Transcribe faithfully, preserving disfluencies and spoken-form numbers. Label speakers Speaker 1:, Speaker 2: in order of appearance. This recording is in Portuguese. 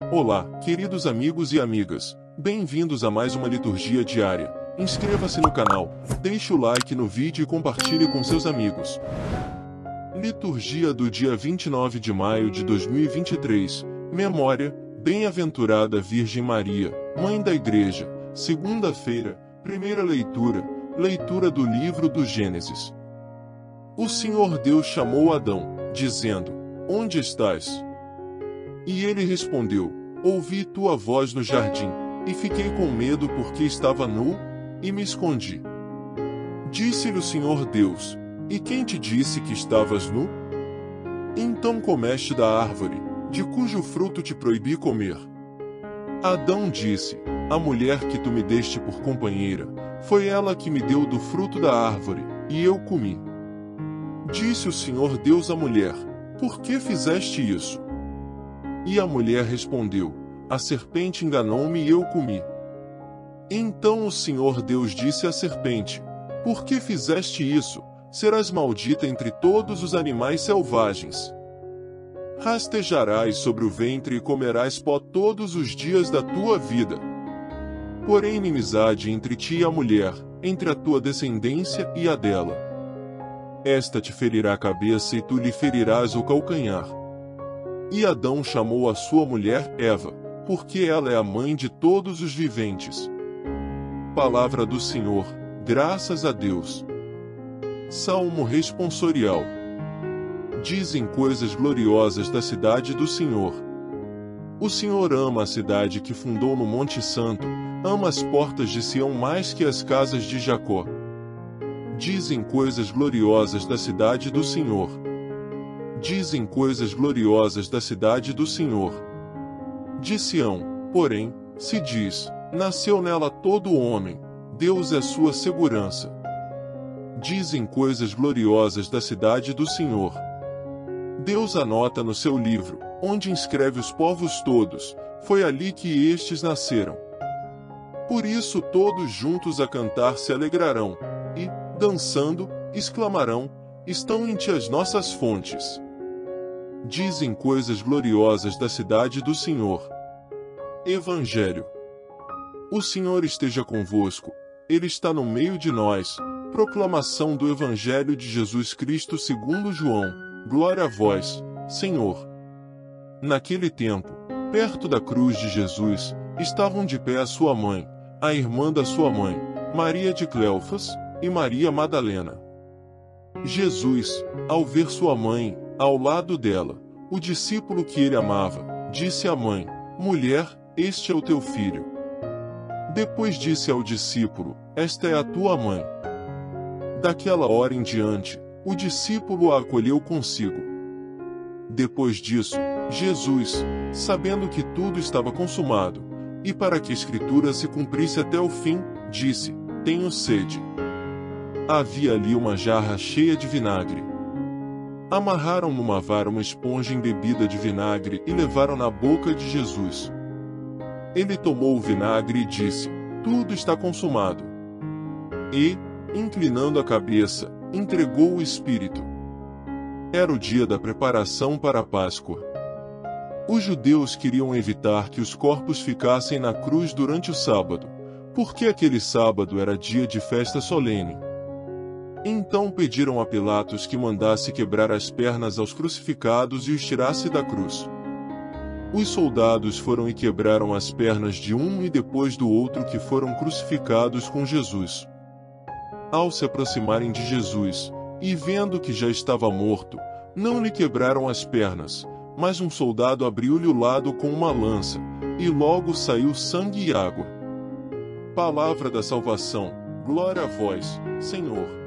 Speaker 1: Olá, queridos amigos e amigas, bem-vindos a mais uma liturgia diária. Inscreva-se no canal, deixe o like no vídeo e compartilhe com seus amigos. Liturgia do dia vinte e nove de maio de dois mil e vinte e três. Memória: Bem-aventurada Virgem Maria, Mãe da Igreja. Segunda-feira, primeira leitura, leitura do livro do Gênesis. O Senhor Deus chamou Adão, dizendo: Onde estás? E ele respondeu: Ouvi tua voz no jardim, e fiquei com medo porque estava nu, e me escondi. Disse-lhe o Senhor Deus: E quem te disse que estavas nu? Então comeste da árvore, de cujo fruto te proibi comer. Adão disse: A mulher que tu me deste por companheira, foi ela que me deu do fruto da árvore, e eu comi. Disse o Senhor Deus à mulher: Por que fizeste isso? E a mulher respondeu: A serpente enganou-me e eu comi. Então o Senhor Deus disse à serpente: Por que fizeste isso? Serás maldita entre todos os animais selvagens. Rastejarás sobre o ventre e comerás pó todos os dias da tua vida. Porém inimizade entre ti e a mulher, entre a tua descendência e a dela. Esta te ferirá a cabeça e tu lhe ferirás o calcanhar. E Adão chamou a sua mulher Eva, porque ela é a mãe de todos os viventes. Palavra do Senhor, graças a Deus. Salmo responsorial. Dizem coisas gloriosas da cidade do Senhor. O Senhor ama a cidade que fundou no Monte Santo, ama as portas de Sião mais que as casas de Jacó. Dizem coisas gloriosas da cidade do Senhor. Dizem coisas gloriosas da cidade do Senhor. De Sião, porém, se diz: Nasceu nela todo homem, Deus é sua segurança. Dizem coisas gloriosas da cidade do Senhor. Deus anota no seu livro, onde inscreve os povos todos, foi ali que estes nasceram. Por isso todos juntos a cantar se alegrarão, e, dançando, exclamarão: Estão em ti as nossas fontes. Dizem coisas gloriosas da cidade do Senhor. Evangelho. O Senhor esteja convosco, Ele está no meio de nós. Proclamação do Evangelho de Jesus Cristo segundo João. Glória a vós, Senhor. Naquele tempo, perto da cruz de Jesus, estavam de pé a sua mãe, a irmã da sua mãe, Maria de Cleofas, e Maria Madalena. Jesus, ao ver sua mãe, ao lado dela, o discípulo que ele amava, disse à mãe: Mulher, este é o teu filho. Depois disse ao discípulo: Esta é a tua mãe. Daquela hora em diante, o discípulo a acolheu consigo. Depois disso, Jesus, sabendo que tudo estava consumado, e para que a Escritura se cumprisse até o fim, disse: Tenho sede. Havia ali uma jarra cheia de vinagre. Amarraram numa vara uma esponja embebida de vinagre e levaram na boca de Jesus. Ele tomou o vinagre e disse: Tudo está consumado. E, inclinando a cabeça, entregou o Espírito. Era o dia da preparação para a Páscoa. Os judeus queriam evitar que os corpos ficassem na cruz durante o sábado, porque aquele sábado era dia de festa solene. Então pediram a Pilatos que mandasse quebrar as pernas aos crucificados e os tirasse da cruz. Os soldados foram e quebraram as pernas de um e depois do outro que foram crucificados com Jesus. Ao se aproximarem de Jesus, e vendo que já estava morto, não lhe quebraram as pernas, mas um soldado abriu-lhe o lado com uma lança, e logo saiu sangue e água. Palavra da salvação, glória a vós, Senhor.